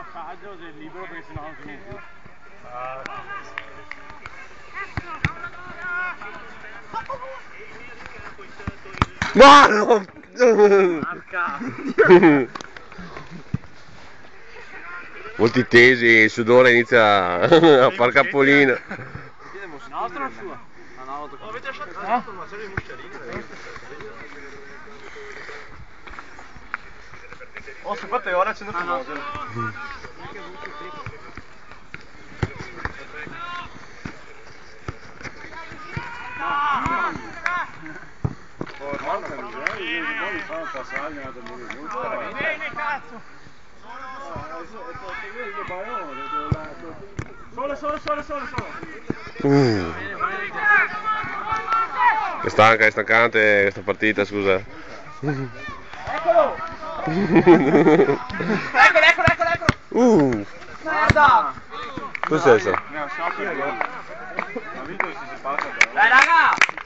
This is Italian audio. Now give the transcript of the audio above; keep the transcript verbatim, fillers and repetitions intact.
passaggio del libero perché sennò non si muove più. Buono! Marca! Molti tesi, il sudore inizia a far capolino. Nostro o suo? No, no, lo tocco. Avete lasciato la formazione di Musciarino? Oh, se fate ora accendo il fuoco. Oh, porca miseria, io poi fa un passaggio da due minuti. Bene, cazzo! Solo, solo, solo, solo, solo. Uh. È stanca, è stancante questa partita, scusa. Eccolo! Eccolo, eccolo, eccolo, eccolo! Uh. Merda! Cos'è questo? Ha vinto se si passa. Dai, raga!